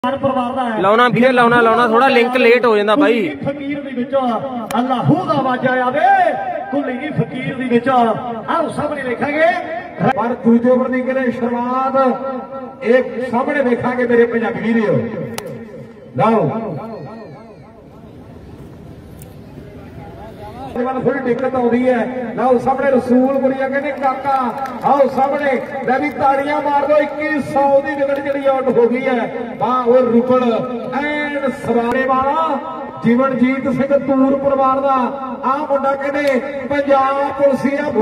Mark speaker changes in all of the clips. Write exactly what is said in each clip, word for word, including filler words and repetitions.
Speaker 1: ਲਾਉਣਾ ਵੀਰੇ ਲਾਉਣਾ ਲਾਉਣਾ ਥੋੜਾ ਲਿੰਕ ਲੇਟ ਹੋ ਜਾਂਦਾ ਬਾਈ।
Speaker 2: ਫਕੀਰ ਦੇ ਵਿੱਚੋਂ ਅੱਲਾਹੂ ਦਾ ਆਵਾਜ਼ਾਂ ਆਵੇ ਕੁੱਲੀ ਦੀ ਫਕੀਰ ਦੇ ਵਿੱਚ ਆਹ ਸਾਹਮਣੇ ਵੇਖਾਂਗੇ
Speaker 3: ਪਰ ਦੂਜੇ ਓਵਰ ਦੀ ਕਿਹੜੇ ਸ਼ੁਰੂਆਤ ਇਹ ਸਾਹਮਣੇ ਵੇਖਾਂਗੇ ਮੇਰੇ ਪੰਜਾਬੀ ਵੀਰੋ। ਲਓ थोड़ी दिक्कत आती है ना सामने रसूलपुरिया कहने काका आओ सामने मैं भी ताड़ियां मार दो इक्कीस सौ की विकेट जी आउट हो गई है वाह वो रुकड़ एंड सवारे वाला जीवनजीत सिंह तूर परिवार का आ मुंडा कहने पंजाब पुलिसिया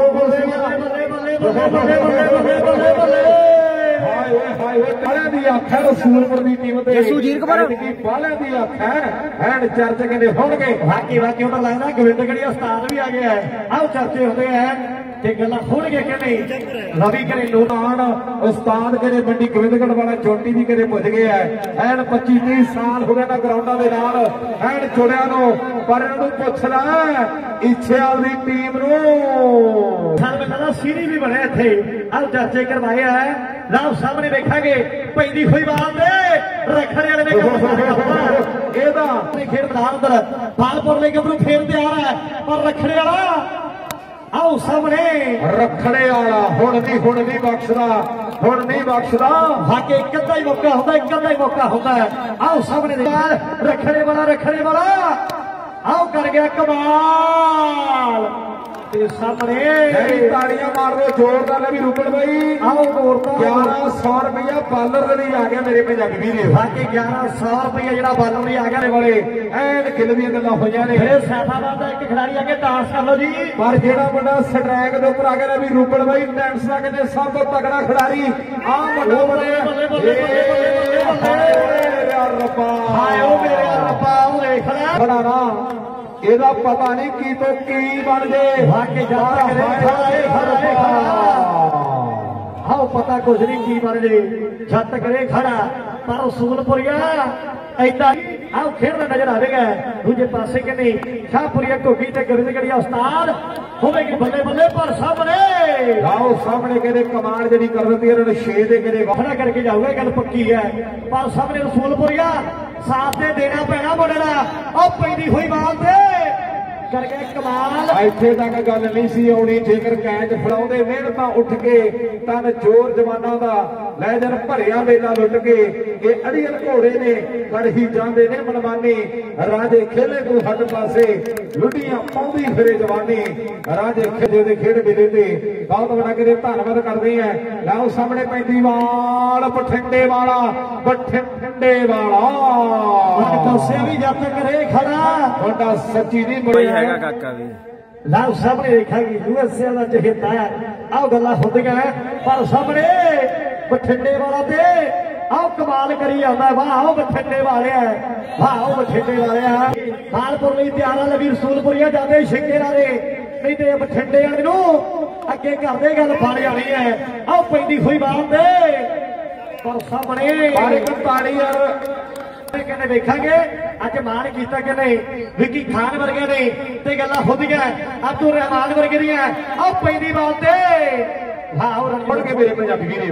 Speaker 3: रसूलपुर की टीम बालियां की अख है चर्चे कहते होंगे
Speaker 2: बाकी बाकी उधर लगता गोविंदगढ़ी उस्ताद भी आ गया है आओ चर्चे होते हैं कि गल्ला होणगे कि नहीं। रवि करे नूरान उस्ताद करे मंडी गोविंदगढ़ वाला चोटी भी करे पुज गया है एन पच्ची तीस साल हो गए ना ग्राउंडा के नाल एन जुड़िया नो पर इन्हू पुछ ला इच्छे वाली टीम नो सीढ़ी भी बने इत्थे आओ चर्चे करवाए है लाओ सामने देखांगे पैंदी हुई बाल दे रखने वाले ने एदा खेल मैदान अंदर बालपुर लेके अपनू खेल तैयार है पर रखने वाला आओ सामने
Speaker 3: रखने वाला हुण नहीं हुण नहीं बख्शदा हुण नहीं बख्शदा
Speaker 2: बाकी एक अद्धा ही मौका होता है एक अद्धा ही मौका होता है आओ सामने रखने वाला रखने वाला आओ कर गया कमाल सामने
Speaker 3: ताड़ियां मार दो जोरदार भी रुकड़ भाई
Speaker 2: आओ
Speaker 3: ग्यारह सौ रुपया बालर नहीं आ गया मेरे पंजाबी वीर
Speaker 2: बाकी ग्यारह सौ रुपया जो बालर नहीं आ गया
Speaker 3: वाले एन खिल दी गल्लां होईयां ने
Speaker 2: सैफाबाद का एक खिलाड़ी आगे डांस कर लो जी
Speaker 3: पर जेड़ा मुंडा स्ट्राइक दे उपर आ गया भी रुकड़ भाई टेंस का कहते सब तो तगड़ा खिलाड़ी आ मुंडा बने रब्बा
Speaker 2: हाय ओ मेरे रब्बा ओ देख ले
Speaker 3: खड़ा ना ਇਹਦਾ पता नहीं की तो की बन गए
Speaker 2: हाँ पता कुछ नहीं की बन गए छत करे खड़ा पर रसूलपुरिया ऐदा आओ खेलना नजर आएगा दूजे पासे के नहीं शाहपुरिया घोगी ते गोविंदगढ़ी उस्ताद होगी बल्ले बल्ले पर सामने
Speaker 3: आओ सामने कहते कमांड जी कर दी इन्होंने छे दे कहते
Speaker 2: वखड़ा करके जाऊगा गल पक्की है पर सामने रसूलपुरिया साथ दे देना पैना मुंडा और पैदी हुई बाल दे कर गया कमाल
Speaker 3: इत्थे तक गल नहीं सी आउणी जेकर कैच फड़ाउंदे मिहनत उठ के तन जोर जवानां दा लैजर भरिया मेला लुट के ये अड़ियल घोड़े ने कर ही जांदे ने मनमानी राजे खेले तू हट पासे लुटियां पाउंदी फिरे जवानी राजे खेले दे खेड मेले ते बहुत बड़ा कहते धन्नवाद करदे हैं लाओ सामने पैंती वाल बठिंडे वाला बठिंडे वाला
Speaker 2: दस्या भी जब तक करे खड़ा
Speaker 3: मुंडा सच्ची नहीं मुड़िया
Speaker 1: काका भी
Speaker 2: लाओ सामने देखेगी यूएसए वाला चहेता है आओ गल्लां होंदियां पर सामने बठिंडे वाला ते आओ कमाल करी आंदा वाह आओ बठिंडे वाले है वाह आओ बठिंडे वाले है बालपुर लई तैयार आ लवी रसूलपुरिया जाते छिक्के वाले नहीं तो बठिंडे वाले नू अगे करदे गल बन जानी है आओ पैंदी हुई बाल दे पर सामने
Speaker 3: पर एक ताड़ी यार
Speaker 2: कहने देखांगे अज मान किया कि नहीं विकी खान वर्गे ने ते गल्लां होंदियां अब्दुल रहमान वर्गे दी आओ पैंदी बाल ते हां और
Speaker 3: पढ़ के मेरे पंजाबी वीडियो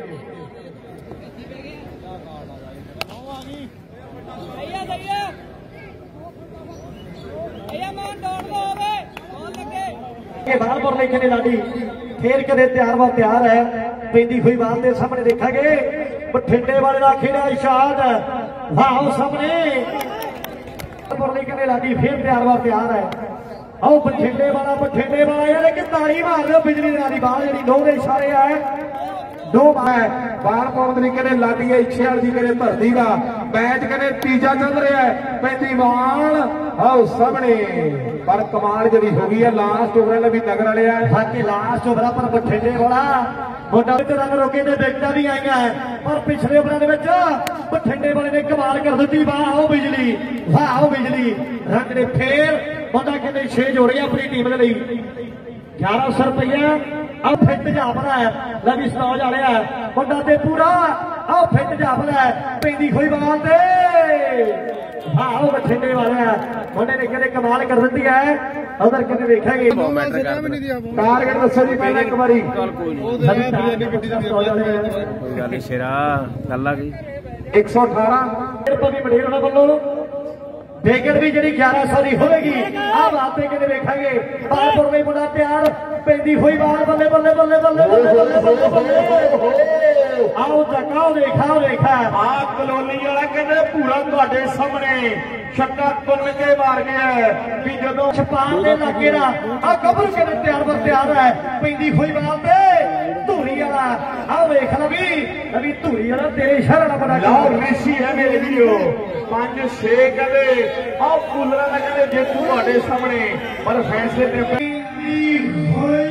Speaker 3: बालपुर लेके ने लाडी खेल के तैयार व तैयार है पैंदी हुई बाल के सामने देखांगे बठिंडे वाले का खेड़ा इशाद वाह सामने लेके ने लाडी फिर तैयार व तैयार है आओ बठिंडे वाला बठिंडे वाला यार कि ताड़ी मार लो बिजली वाली बाल जी दो इशारे है दो बालपुर तरीके ने लाडी है इच्छे वाली करे धरती का मैच कहने तीजा चल रहा है पैंती बाल आओ सामने पर कमाल जी हो गई है लास्ट ओवर भी नगर वाले बाकी लास्ट ओवर पर बठिंडे वाला मोटा रन रोके ने विकटा भी आई है पर पिछले ओवर बठिंडे वाले ने कमाल कर दी वाह आओ बिजली वाह आओ बिजली रन ने फिर मुंडा कहते छे जोड़े अपनी टीम के लिए ग्यारह सौ रुपया अब फिट जापना है लवी सनौज वाले है मुंडा ते पूरा आओ फिट जापना है पैंदी हुई बाल दे आओ बठिंडे वाले है मुंडे ने कहते कमाल कर दी है उधर कहते देखेंगे टारगेट दसो जी पहले एक बारी
Speaker 1: शेरा गल आ गई
Speaker 2: एक सौ अठारह
Speaker 3: भी मडेर होना वालों बेगड़ भी जी ग्यारह सौ की होगी आ बात कहते देखांगे बालपुर में मुंडा तैयार पैंदी हुई बाल बल्ले बल्ले बल्ले बल्ले बल्ले बल्ले बल्ले आओ तकाओ देखा देखा
Speaker 2: आ कलोनी वाला कहते पूरा ਤੁਹਾਡੇ सामने छक्का तुन के मार गया भी जदों
Speaker 3: छपान के लागे ना आ कबर के तैयार पर तैयार है पैंदी हुई बाल पे धूरी वाला आओ देख लवी अभी धूरी वाला तेरे इशारा ना बड़ा
Speaker 2: लाओ ऋषि है मेरे वीडियो पांच छे कहते आओ कूलर ना कहते जे ਤੁਹਾਡੇ सामने पर फैसले ते पैंदी हुई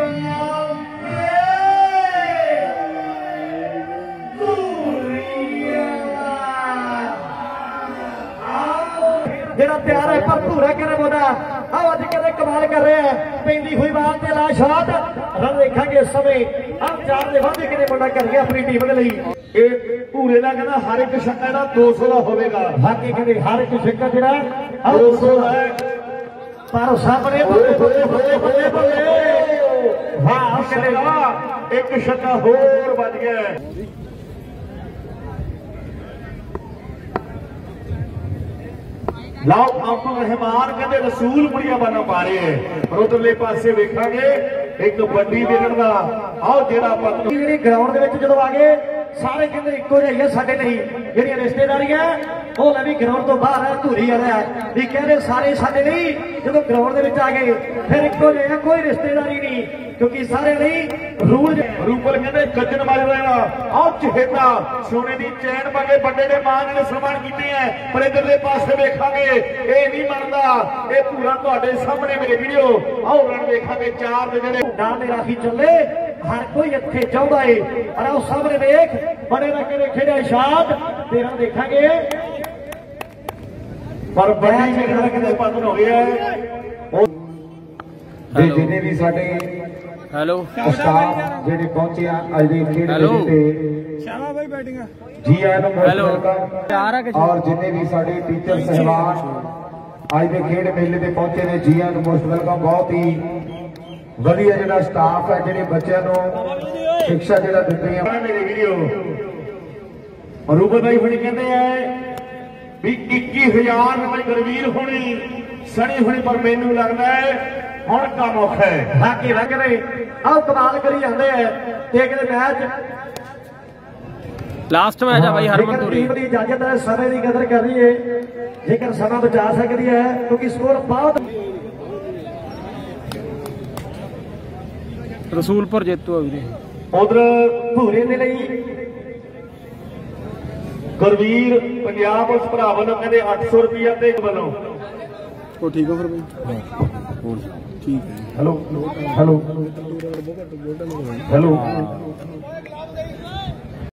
Speaker 3: जेड़ा तैयार है भरपूर है कहने बोला आओ अज कहते कमाल कर रहे हैं पैंदी हुई बाल ते ला शॉट रन देखांगे इस समय हम चार दे वादे किने मुंडा कर गया अपनी टीम के लिए
Speaker 2: ये पूरे का कहना हर एक छक्का दा दो सौ का होगा
Speaker 3: बाकी कहते हर एक छक्का जेड़ा
Speaker 2: दो सौ है
Speaker 3: पर सामने बल्ले बल्ले बल्ले बल्ले बल्ले
Speaker 2: वाह कहते एक छक्का होर बच गया लाओ अब्दुल रहमान कहते रसूल मुड़िया बना पा रहे हैं पर उधरले पासे वेखांगे एक बड़ी विकेट का आओ जेड़ा पत्नी
Speaker 3: ग्राउंड ਦੇ ਵਿੱਚ ਜਦੋਂ ਆ ਗਏ ਸਾਰੇ ਕਹਿੰਦੇ ਇੱਕੋ ਜਿਹੇ ਹੀ ਆ ਸਾਡੇ ਨਹੀਂ ਜਿਹੜੀਆਂ ਰਿਸ਼ਤੇਦਾਰੀਆਂ ਉਹ ਲੈ ਵੀ ਗਰਾਊਂਡ ਤੋਂ ਬਾਹਰ ਹੈ ਧੂਰੀ ਵਾਲਾ ਵੀ ਕਹਿੰਦੇ ਸਾਰੇ ਸਾਡੇ ਨਹੀਂ ਜਦੋਂ ਗਰਾਊਂਡ ਦੇ ਵਿੱਚ ਆ ਗਏ ਫਿਰ ਇੱਕੋ ਜਿਹੇ ਕੋਈ ਰਿਸ਼ਤੇਦਾਰੀ ਨਹੀਂ क्योंकि सारे नहीं रूल
Speaker 2: रूपल कहते गजन मार रहा आओ चहेता सोने की चैन पाके बड़े ने मां ने सन्मान किए हैं पर इधरले पासे वेखांगे ये नहीं मनता ये पूरा ਤੁਹਾਡੇ सामने मेरे वीडियो आओ रन वेखांगे चार दे जेडे
Speaker 3: डाल राखी चले हर कोई इत्थे चाहता है और आओ सामने देख बड़े ना कहते खेड़ा शाद तेरा देखांगे
Speaker 2: पर बड़ी विकेट कहते पतन हो गया है जिन्हें भी साडे
Speaker 1: हेलो
Speaker 2: स्टाफ जेडे पहुंचे आज दे खेड दे
Speaker 1: श्यामा भाई बैटिंग
Speaker 2: जी आए
Speaker 1: हेलो
Speaker 2: और जिन्हें भी साडे टीचर सहबान आज दे खेड मेले ते पहुंचे ने जी आए मोस्ट वेलकम बहुत ही वधिया जेड़ा स्टाफ है जेडे बच्चों नु शिक्षा जेड़ा दिंदे हैं मेरे वीडियो और रूबल भाई हुणी कहते हैं भी इक्कीस हजार रुपए गरवीर होनी सनी होनी पर मैनू लगता है ਹੁਣ ਕੰਮ ਔਖਾ ਹੈ
Speaker 3: ਬਾਕੀ ਲੱਗ ਰਹੇ ਆਹ ਕਮਾਲ ਕਰੀ ਜਾਂਦੇ ਆ ਦੇਖਦੇ ਮੈਚ
Speaker 1: लास्ट मैच है भाई हरमन धूरी
Speaker 3: टीम की इजाजत है समय की कदर कर रही है जेकर समा बचा सकती है क्योंकि स्कोर बहुत
Speaker 1: रसूलपुर जेतू है
Speaker 2: उधर
Speaker 3: भूरे के लिए
Speaker 2: गुरवीर पंजाब उस भरा वालों कहते अठ सौ रुपया ते वालों
Speaker 1: वो ठीक है फिर भाई ठीक है
Speaker 2: हेलो हेलो हेलो